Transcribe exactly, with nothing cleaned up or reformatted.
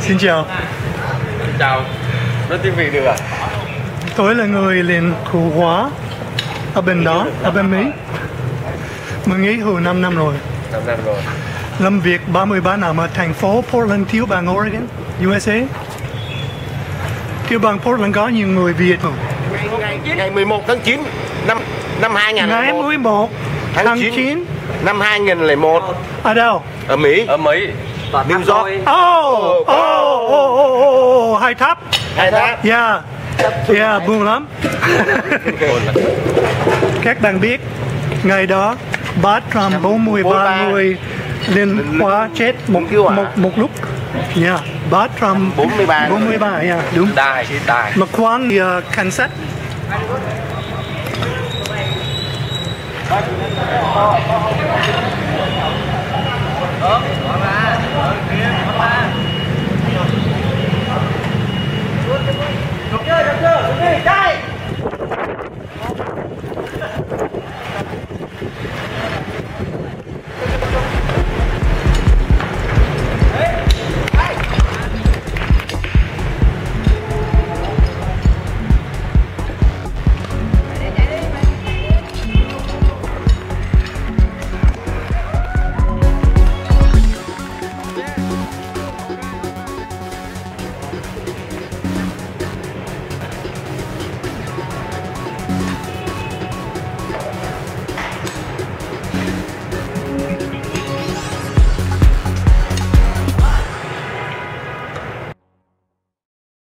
Xin chào. Xin chào. Nói tiếng Việt được à? Tôi là người liền khu hóa ở bên đó, ở bên Mỹ. Mình nghỉ hưu năm năm rồi. năm năm rồi. Làm việc ba mươi ba năm ở thành phố Portland, tiểu bang Oregon, u ét a. Tiểu bang Portland có nhiều người Việt không? Ngày, ngày mười một tháng chín năm năm hai nghìn lẻ một. Ngày mười một tháng chín năm hai nghìn lẻ một. Ở đâu? Ở Mỹ. Ở Mỹ. New York. Oh, oh, oh, oh, oh, Hai Tháp. Hai Tháp. Yeah, yeah, buồn lắm. Các bạn biết, ngày đó ba trăm bốn mươi ba người liên hóa chết một một một lúc. Yeah, ba trăm bốn mươi ba, yeah, đúng. Đài, đài. Một khoản uh, cảnh sát. Được chưa, được chưa, được đi,